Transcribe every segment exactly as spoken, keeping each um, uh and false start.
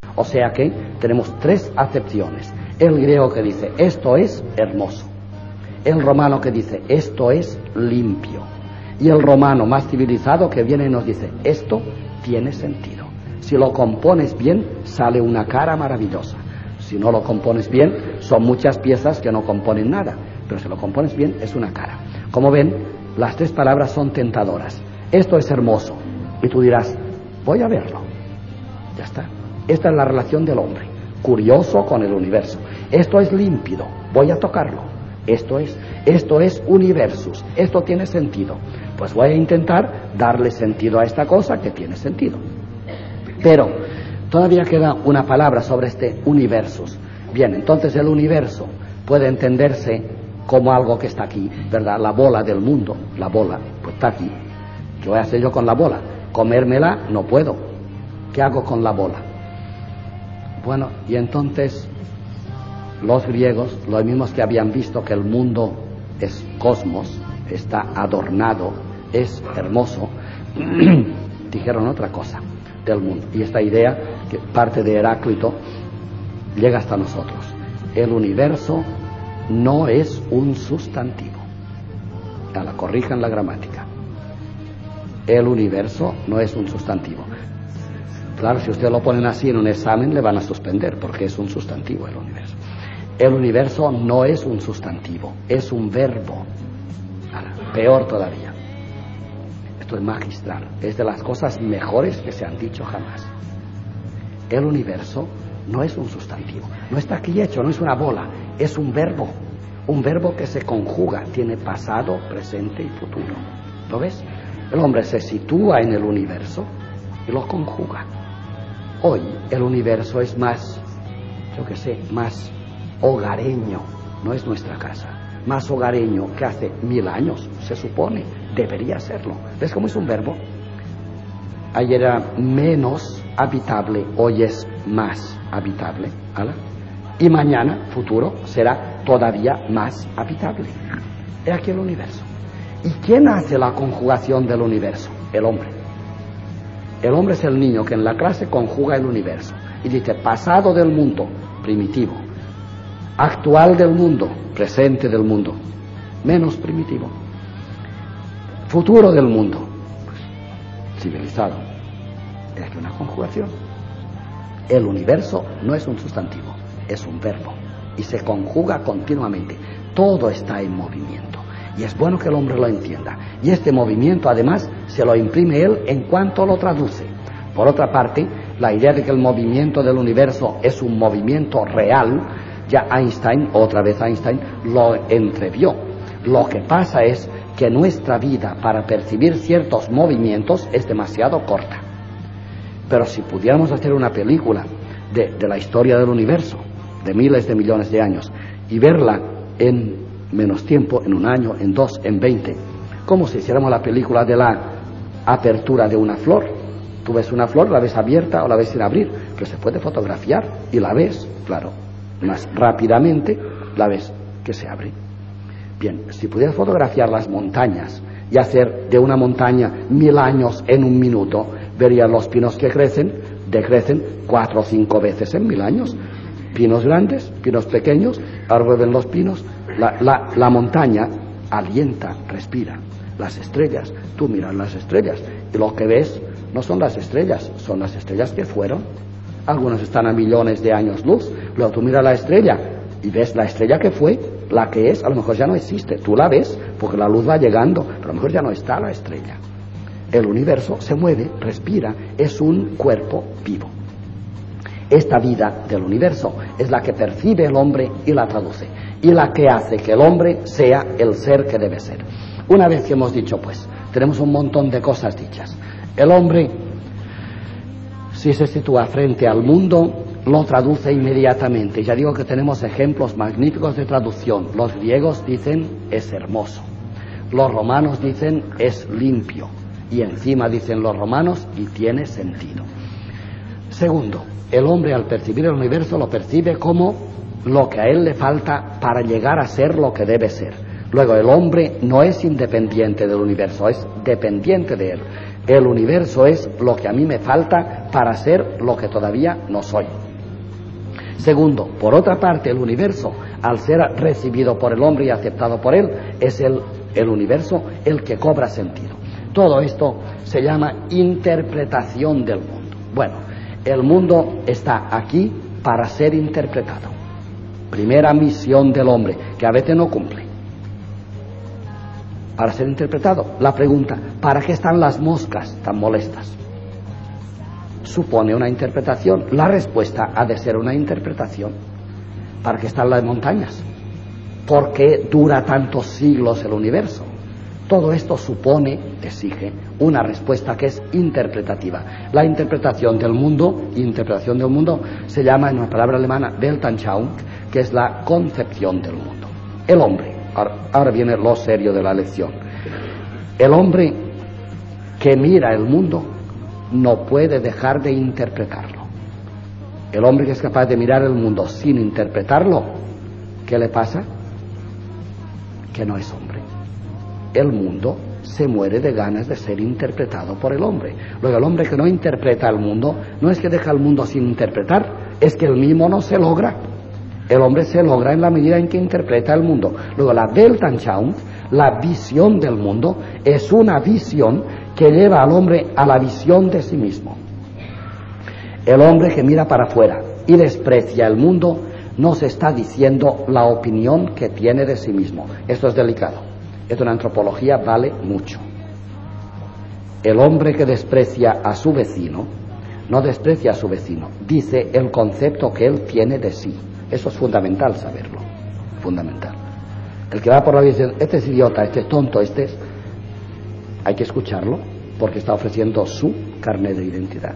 O sea que tenemos tres acepciones. El griego que dice, esto es hermoso. El romano que dice, esto es limpio. Y el romano más civilizado que viene y nos dice, esto tiene sentido. Si lo compones bien, sale una cara maravillosa. Si no lo compones bien, son muchas piezas que no componen nada. Pero si lo compones bien, es una cara. Como ven, las tres palabras son tentadoras. Esto es hermoso. Y tú dirás, voy a verlo. Ya está. Esta es la relación del hombre, curioso con el universo. Esto es límpido, voy a tocarlo. Esto es, esto es universus, esto tiene sentido. Pues voy a intentar darle sentido a esta cosa que tiene sentido. Pero todavía queda una palabra sobre este universus. Bien, entonces el universo puede entenderse como algo que está aquí, ¿verdad? La bola del mundo, la bola, pues está aquí. ¿Qué voy a hacer yo con la bola? Comérmela no puedo. ¿Qué hago con la bola? Bueno, y entonces los griegos, los mismos que habían visto que el mundo es cosmos, está adornado, es hermoso, dijeron otra cosa del mundo. Y esta idea, que parte de Heráclito, llega hasta nosotros. El universo no es un sustantivo. Ya la corrijan la gramática. El universo no es un sustantivo. Claro, si usted lo ponen así en un examen le van a suspender porque es un sustantivo el universo. El universo no es un sustantivo, es un verbo. Ahora, peor todavía. Esto es magistral, es de las cosas mejores que se han dicho jamás. El universo no es un sustantivo, no está aquí hecho, no es una bola, es un verbo. Un verbo que se conjuga, tiene pasado, presente y futuro. ¿Lo ves? El hombre se sitúa en el universo y lo conjuga. Hoy el universo es más, yo qué sé, más hogareño, no es nuestra casa, más hogareño que hace mil años, se supone, debería serlo. ¿Ves cómo es un verbo? Ayer era menos habitable, hoy es más habitable, ¿vale? Y mañana, futuro, será todavía más habitable. He aquí el universo. ¿Y quién hace la conjugación del universo? El hombre. El hombre es el niño que en la clase conjuga el universo y dice pasado del mundo, primitivo, actual del mundo, presente del mundo, menos primitivo, futuro del mundo, pues, civilizado. Es aquí una conjugación. El universo no es un sustantivo, es un verbo y se conjuga continuamente. Todo está en movimiento. Y es bueno que el hombre lo entienda. Y este movimiento, además, se lo imprime él en cuanto lo traduce. Por otra parte, la idea de que el movimiento del universo es un movimiento real, ya Einstein, otra vez Einstein, lo entrevió. Lo que pasa es que nuestra vida para percibir ciertos movimientos es demasiado corta. Pero si pudiéramos hacer una película de, de la historia del universo, de miles de millones de años, y verla en menos tiempo, en un año, en dos, en veinte, como si hiciéramos la película de la apertura de una flor. Tú ves una flor, la ves abierta o la ves sin abrir, pero se puede fotografiar y la ves, claro, más rápidamente la ves que se abre. Bien, si pudieras fotografiar las montañas y hacer de una montaña mil años en un minuto, verías los pinos que crecen, decrecen cuatro o cinco veces en mil años. Pinos grandes, pinos pequeños, ahora vuelven los pinos. La, la, la montaña alienta, respira. Las estrellas, tú miras las estrellas y lo que ves no son las estrellas, son las estrellas que fueron. Algunas están a millones de años luz. Luego tú miras la estrella y ves la estrella que fue, la que es, a lo mejor ya no existe. Tú la ves porque la luz va llegando, pero a lo mejor ya no está la estrella. El universo se mueve, respira, es un cuerpo vivo. Esta vida del universo es la que percibe el hombre y la traduce, y la que hace que el hombre sea el ser que debe ser. Una vez que hemos dicho, pues, tenemos un montón de cosas dichas. El hombre, si se sitúa frente al mundo, lo traduce inmediatamente. Ya digo que tenemos ejemplos magníficos de traducción. Los griegos dicen, es hermoso. Los romanos dicen, es limpio. Y encima dicen los romanos, y tiene sentido. Segundo, el hombre al percibir el universo lo percibe como lo que a él le falta para llegar a ser lo que debe ser. Luego, el hombre no es independiente del universo, es dependiente de él. El universo es lo que a mí me falta para ser lo que todavía no soy. Segundo, por otra parte, el universo, al ser recibido por el hombre y aceptado por él, es el, el universo el que cobra sentido. Todo esto se llama interpretación del mundo. Bueno, el mundo está aquí para ser interpretado. Primera misión del hombre, que a veces no cumple. Para ser interpretado. La pregunta, ¿para qué están las moscas tan molestas? Supone una interpretación. La respuesta ha de ser una interpretación. ¿Para qué están las montañas? ¿Por qué dura tantos siglos el universo? Todo esto supone, exige, una respuesta que es interpretativa. La interpretación del mundo, interpretación del mundo, se llama en una palabra alemana Weltanschauung, que es la concepción del mundo. El hombre, ahora viene lo serio de la lección. El hombre que mira el mundo no puede dejar de interpretarlo. El hombre que es capaz de mirar el mundo sin interpretarlo, ¿qué le pasa? Que no es hombre. El mundo se muere de ganas de ser interpretado por el hombre. Luego, el hombre que no interpreta el mundo, no es que deja el mundo sin interpretar, es que el mismo no se logra. El hombre se logra en la medida en que interpreta el mundo. Luego, la Weltanschauung, la visión del mundo, es una visión que lleva al hombre a la visión de sí mismo. El hombre que mira para afuera y desprecia el mundo, nos está diciendo la opinión que tiene de sí mismo. Esto es delicado. Esto en antropología vale mucho. El hombre que desprecia a su vecino, no desprecia a su vecino, dice el concepto que él tiene de sí. Eso es fundamental saberlo, fundamental. El que va por la vida diciendo, este es idiota, este es tonto, este es... Hay que escucharlo, porque está ofreciendo su carnet de identidad.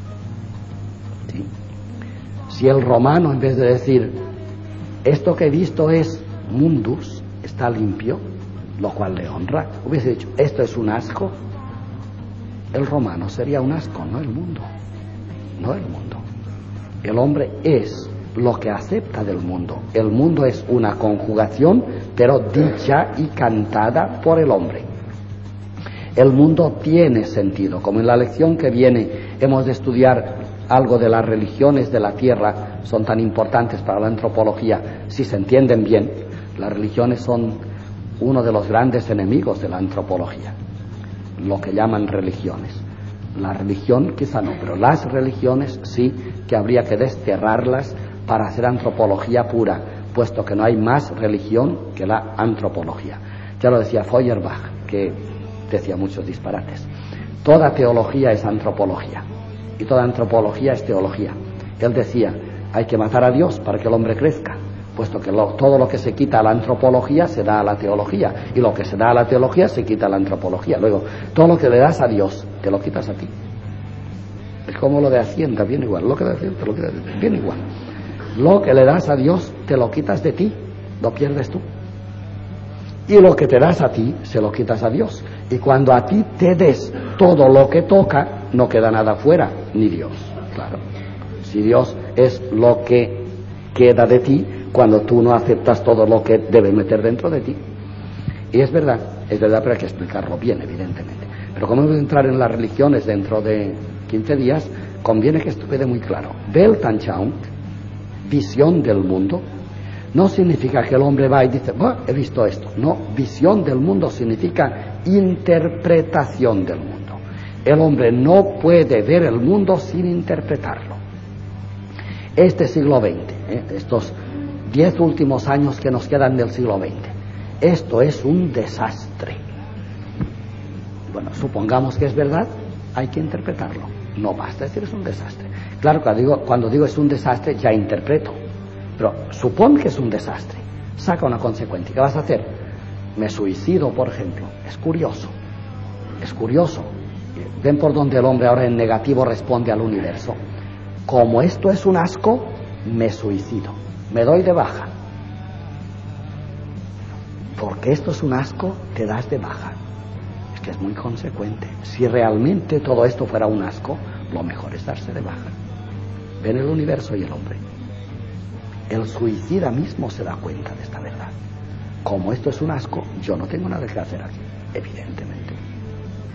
¿Sí? Si el romano, en vez de decir, esto que he visto es mundus, está limpio, lo cual le honra, hubiese dicho, esto es un asco, el romano sería un asco, no el mundo, no el mundo. El hombre es lo que acepta del mundo. El mundo es una conjugación, pero dicha y cantada por el hombre. El mundo tiene sentido. Como en la lección que viene hemos de estudiar algo de las religiones de la tierra, son tan importantes para la antropología, si se entienden bien. Las religiones son uno de los grandes enemigos de la antropología, lo que llaman religiones. La religión quizá no, pero las religiones sí, que habría que desterrarlas para hacer antropología pura, puesto que no hay más religión que la antropología. Ya lo decía Feuerbach, que decía muchos disparates. Toda teología es antropología y toda antropología es teología. Él decía, hay que matar a Dios para que el hombre crezca, puesto que lo, todo lo que se quita a la antropología se da a la teología, y lo que se da a la teología se quita a la antropología. Luego, todo lo que le das a Dios, te lo quitas a ti. Es como lo de Hacienda, bien igual. Lo que le das a Dios, te lo quitas de ti, bien igual. Lo que le das a Dios, te lo quitas de ti, lo pierdes tú. Y lo que te das a ti, se lo quitas a Dios. Y cuando a ti te des todo lo que toca, no queda nada fuera, ni Dios, claro. Si Dios es lo que queda de ti, cuando tú no aceptas todo lo que debe meter dentro de ti. Y es verdad, es verdad, pero hay que explicarlo bien, evidentemente. Pero como vamos a entrar en las religiones dentro de quince días, conviene que esto quede muy claro. Weltanschauung, visión del mundo, no significa que el hombre va y dice, oh, he visto esto. No, visión del mundo significa interpretación del mundo. El hombre no puede ver el mundo sin interpretarlo. Este siglo veinte, ¿eh? estos diez últimos años que nos quedan del siglo veinte, esto es un desastre. Bueno, supongamos que es verdad, hay que interpretarlo. No basta decir es un desastre. Claro, cuando digo, cuando digo es un desastre, ya interpreto. Pero supón que es un desastre, saca una consecuencia. ¿Qué vas a hacer? Me suicido, por ejemplo. Es curioso, es curioso. Ven por donde el hombre ahora en negativo responde al universo. Como esto es un asco, me suicido, me doy de baja. Porque esto es un asco, te das de baja. Es que es muy consecuente. Si realmente todo esto fuera un asco, lo mejor es darse de baja. Ven el universo y el hombre. El suicida mismo se da cuenta de esta verdad. Como esto es un asco, yo no tengo nada que hacer aquí, evidentemente.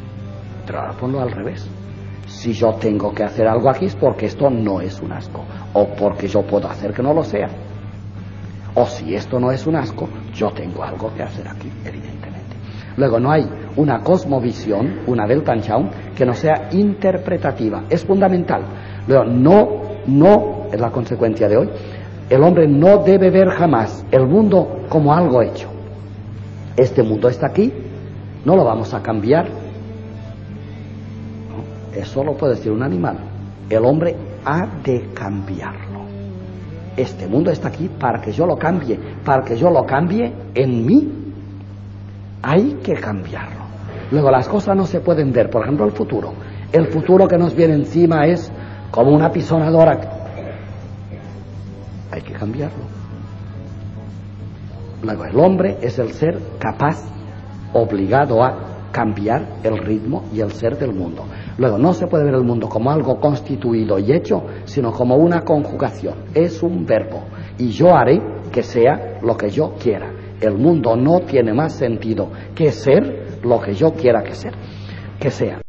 Pero ahora ponlo al revés. Si yo tengo que hacer algo aquí es porque esto no es un asco. o porque yo puedo hacer que no lo sea. O si esto no es un asco, yo tengo algo que hacer aquí, evidentemente. Luego, no hay una cosmovisión, una Weltanschauung, que no sea interpretativa. Es fundamental. Luego, no, no, es la consecuencia de hoy, el hombre no debe ver jamás el mundo como algo hecho. Este mundo está aquí, no lo vamos a cambiar. No, eso lo puede decir un animal. El hombre ha de cambiarlo. Este mundo está aquí para que yo lo cambie, para que yo lo cambie en mí. Hay que cambiarlo. Luego, las cosas no se pueden ver. Por ejemplo, el futuro. El futuro que nos viene encima es como una pisonadora. Hay que cambiarlo. Luego, el hombre es el ser capaz, obligado a cambiar el ritmo y el ser del mundo. Luego, no se puede ver el mundo como algo constituido y hecho, sino como una conjugación. Es un verbo. Y yo haré que sea lo que yo quiera. El mundo no tiene más sentido que ser lo que yo quiera que ser, que sea.